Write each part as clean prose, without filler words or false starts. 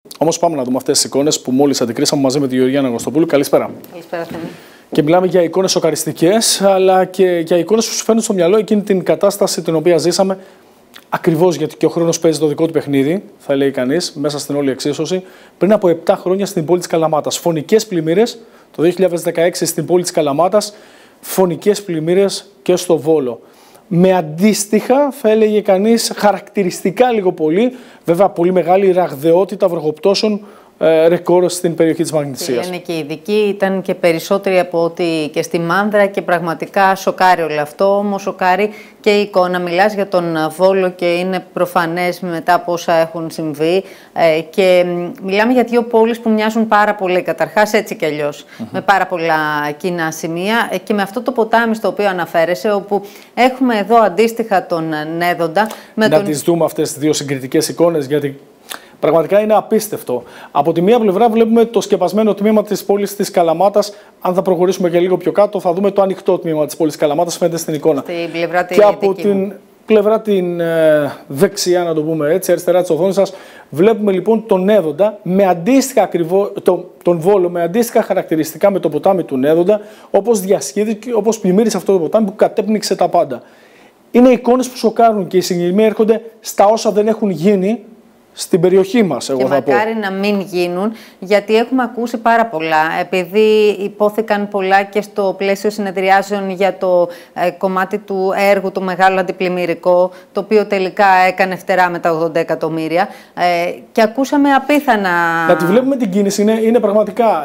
Όμως πάμε να δούμε αυτές τις εικόνες που μόλις αντικρίσαμε μαζί με τη Γεωργία Αγωστοπούλου. Καλησπέρα. Καλησπέρα, Θέμη. Και μιλάμε για εικόνες σοκαριστικές, αλλά και για εικόνες που σου φέρνουν στο μυαλό εκείνη την κατάσταση την οποία ζήσαμε. Ακριβώς γιατί και ο χρόνος παίζει το δικό του παιχνίδι, θα λέει κανείς, μέσα στην όλη εξίσωση, πριν από 7 χρόνια στην πόλη της Καλαμάτας. Φωνικές πλημμύρες το 2016 στην πόλη της Καλαμάτας, φωνικές πλημμύρες και στο Βόλο. Με αντίστοιχα, θα έλεγε κανείς, χαρακτηριστικά λίγο πολύ, βέβαια πολύ μεγάλη ραγδαιότητα βροχοπτώσεων, ρεκόρ στην περιοχή της Μαγνησίας. Λένε και οι ειδικοί, ήταν και περισσότεροι από ό,τι και στη Μάνδρα και πραγματικά σοκάρει όλο αυτό. Όμως σοκάρει και η εικόνα. Μιλάς για τον Βόλο και είναι προφανές μετά από όσα έχουν συμβεί. Και μιλάμε για δύο πόλεις που μοιάζουν πάρα πολύ, καταρχάς έτσι κι αλλιώς, με πάρα πολλά κοινά σημεία. Και με αυτό το ποτάμι στο οποίο αναφέρεσαι, όπου έχουμε εδώ αντίστοιχα τον Νέδοντα. Να τις δούμε αυτές τις δύο συγκριτικές εικόνες, γιατί πραγματικά είναι απίστευτο. Από τη μία πλευρά βλέπουμε το σκεπασμένο τμήμα της πόλης της Καλαμάτας. Αν θα προχωρήσουμε και λίγο πιο κάτω, θα δούμε το ανοιχτό τμήμα της πόλης της Καλαμάτας, φαίνεται στην εικόνα. Στην πλευρά και από την πλευρά την δεξιά, να το πούμε έτσι, αριστερά της οθόνης σας, βλέπουμε λοιπόν τον Νέδοντα, με αντίστοιχα τον Βόλο, με αντίστοιχα χαρακτηριστικά με το ποτάμι του Νέδοντα, όπως διασχίδηκε, όπως πλημμύρισε αυτό το ποτάμι που κατέπνιξε τα πάντα. Είναι εικόνες που σοκάρουν και οι συγκεκριμένοι έρχονται στα όσα δεν έχουν γίνει στην περιοχή μας, εγώ και θα πω. μακάρι να μην γίνουν, γιατί έχουμε ακούσει πάρα πολλά. Επειδή υπόθηκαν πολλά και στο πλαίσιο συνεδριάσεων για το κομμάτι του έργου, το μεγάλο αντιπλημμυρικό, το οποίο τελικά έκανε φτερά με τα 80 εκατομμύρια. Και ακούσαμε απίθανα. Να τη βλέπουμε την κίνηση, είναι πραγματικά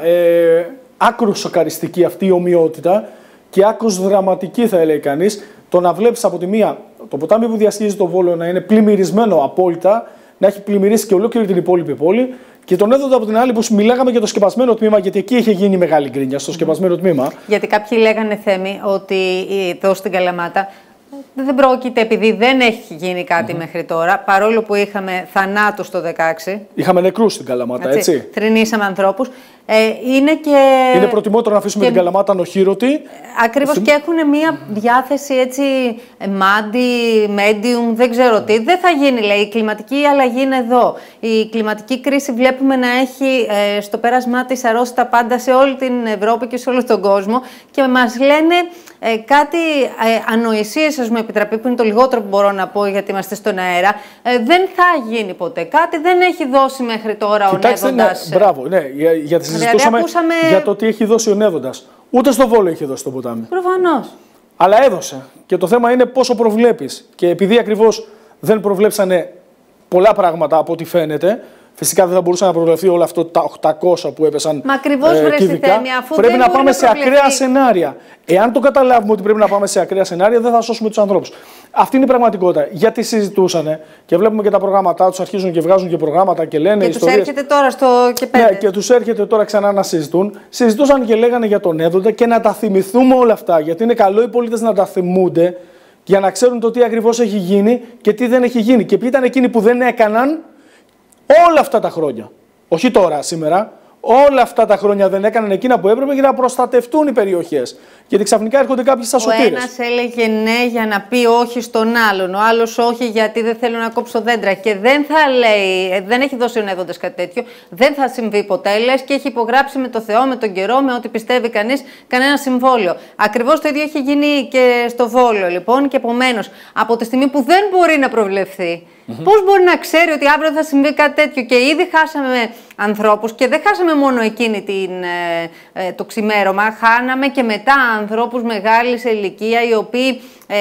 άκρως σοκαριστική αυτή η ομοιότητα και άκρως δραματική, θα έλεγε κανείς. Το να βλέπεις από τη μία το ποτάμι που διασχίζει το Βόλο να είναι πλημμυρισμένο απόλυτα, να έχει πλημμυρίσει και ολόκληρη την υπόλοιπη πόλη, και τον Νέδοντα από την άλλη που μιλάγαμε για το σκεπασμένο τμήμα, γιατί εκεί είχε γίνει μεγάλη γκρίνια στο σκεπασμένο τμήμα. Γιατί κάποιοι λέγανε, Θέμη, ότι εδώ στην Καλαμάτα δεν πρόκειται, επειδή δεν έχει γίνει κάτι μέχρι τώρα, παρόλο που είχαμε θανάτους το 2016. Είχαμε νεκρούς στην Καλαμάτα, έτσι. Θρηνήσαμε ανθρώπους. Είναι προτιμότερο να αφήσουμε την Καλαμάτα ανοχήρωτη. Ακριβώς, και έχουν μια διάθεση έτσι μάντι, medium, δεν ξέρω τι. Δεν θα γίνει, λέει. Η κλιματική αλλαγή είναι εδώ. Η κλιματική κρίση βλέπουμε να έχει στο πέρασμά της αρρώσει τα πάντα σε όλη την Ευρώπη και σε όλο τον κόσμο. Και μας λένε κάτι ανοησίες, ας μου επιτραπεί, που είναι το λιγότερο που μπορώ να πω, γιατί είμαστε στον αέρα. Δεν θα γίνει ποτέ κάτι. Δεν έχει δώσει μέχρι τώρα ο Νέδοντας. Μπράβο, ναι, γιατί συζητούσαμε για το τι έχει δώσει ο Νέδοντας. Ούτε στο Βόλο έχει δώσει το ποτάμι. Προφανώς. Αλλά έδωσε. Και το θέμα είναι πόσο προβλέπεις. Και επειδή ακριβώς δεν προβλέψανε πολλά πράγματα από ό,τι φαίνεται, φυσικά δεν θα μπορούσε να προβλεφθεί όλα αυτά τα 800 που έπεσαν. Μα ακριβώς, κυβικά. Πρέπει να πάμε σε ακραία σενάρια. Εάν το καταλάβουμε ότι πρέπει να πάμε σε ακραία σενάρια, δεν θα σώσουμε τους ανθρώπους. Αυτή είναι η πραγματικότητα. Γιατί συζητούσανε και βλέπουμε και τα προγράμματά τους, αρχίζουν και βγάζουν και προγράμματα και λένε ιστορίες. Και τους έρχεται τώρα στο και πέντε. Ναι, και τους έρχεται τώρα ξανά να συζητούν. Συζητούσαν και λέγανε για τον Νέδοντα και να τα θυμηθούμε όλα αυτά. Γιατί είναι καλό οι πολίτες να τα θυμούνται για να ξέρουν το τι ακριβώς έχει γίνει και τι δεν έχει γίνει. Και ποιοι ήταν εκείνοι που δεν έκαναν όλα αυτά τα χρόνια. Όχι τώρα, σήμερα. Όλα αυτά τα χρόνια δεν έκαναν εκείνα που έπρεπε για να προστατευτούν οι περιοχές. Γιατί ξαφνικά έρχονται κάποιοι στα σωτήρες. Ο ένας έλεγε ναι για να πει όχι στον άλλον. Ο άλλος όχι γιατί δεν θέλω να κόψω δέντρα. Και δεν θα λέει, δεν έχει δώσει ο Νέδοντας κάτι τέτοιο. Δεν θα συμβεί ποτέ, λες, και έχει υπογράψει με το Θεό, με τον καιρό, με ό,τι πιστεύει κανείς, κανένα συμβόλαιο. Ακριβώς το ίδιο έχει γίνει και στο Βόλο, λοιπόν. Και επομένως, από τη στιγμή που δεν μπορεί να προβλεφθεί, πώς μπορεί να ξέρει ότι αύριο θα συμβεί κάτι τέτοιο? Και ήδη χάσαμε ανθρώπους, και δεν χάσαμε μόνο εκείνη το ξημέρωμα, χάναμε και μετά ανθρώπους μεγάλης σε ηλικία, οι οποίοι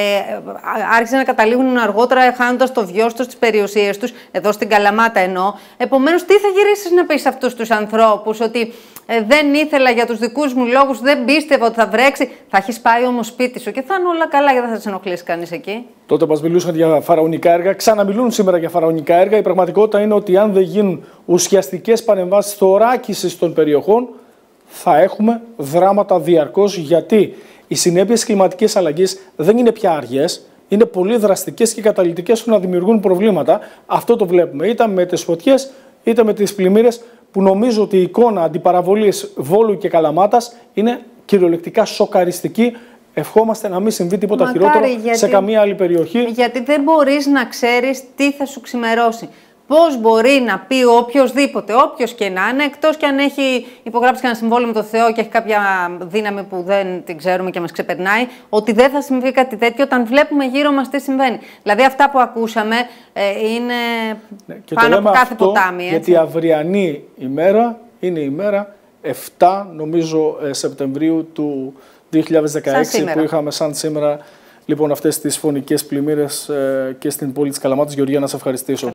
άρχισαν να καταλήγουν αργότερα χάνοντας το βιός τους, τις περιουσίες τους, εδώ στην Καλαμάτα εννοώ. Επομένως, τι θα γυρίσεις να πεις σε αυτούς τους ανθρώπους? Ότι δεν ήθελα για τους δικούς μου λόγους, δεν πίστευα ότι θα βρέξει. Θα έχεις πάει όμως σπίτι σου και θα είναι όλα καλά, γιατί δεν θα σε ενοχλήσει κανείς εκεί. Τότε μας μιλούσαν για φαραωνικά έργα, ξαναμιλούν σήμερα για φαραωνικά έργα. Η πραγματικότητα είναι ότι αν δεν γίνουν ουσιαστικές παρεμβάσεις θωράκισης των περιοχών, θα έχουμε δράματα διαρκώς, γιατί οι συνέπειες της κλιματικής αλλαγής δεν είναι πια αργές, είναι πολύ δραστικές και καταλυτικές που να δημιουργούν προβλήματα. Αυτό το βλέπουμε είτε με τις φωτιές είτε με τις πλημμύρες, που νομίζω ότι η εικόνα αντιπαραβολής Βόλου και Καλαμάτας είναι κυριολεκτικά σοκαριστική. Ευχόμαστε να μην συμβεί τίποτα χειρότερο σε καμία άλλη περιοχή. Γιατί δεν μπορείς να ξέρεις τι θα σου ξημερώσει. Πώς μπορεί να πει οποιοδήποτε, όποιος και να είναι, εκτός και αν έχει υπογράψει και ένα συμβόλαιο με τον Θεό και έχει κάποια δύναμη που δεν την ξέρουμε και μας ξεπερνάει, ότι δεν θα συμβεί κάτι τέτοιο όταν βλέπουμε γύρω μας τι συμβαίνει. Δηλαδή, αυτά που ακούσαμε είναι πάνω από κάθε ποτάμι. Έτσι. Γιατί η αυριανή ημέρα είναι η ημέρα 7, νομίζω, Σεπτεμβρίου του 2016, που είχαμε σαν σήμερα λοιπόν αυτές τις φωνικές πλημμύρες και στην πόλη της Καλαμάτας. Γεωργία, να σε ευχαριστήσω.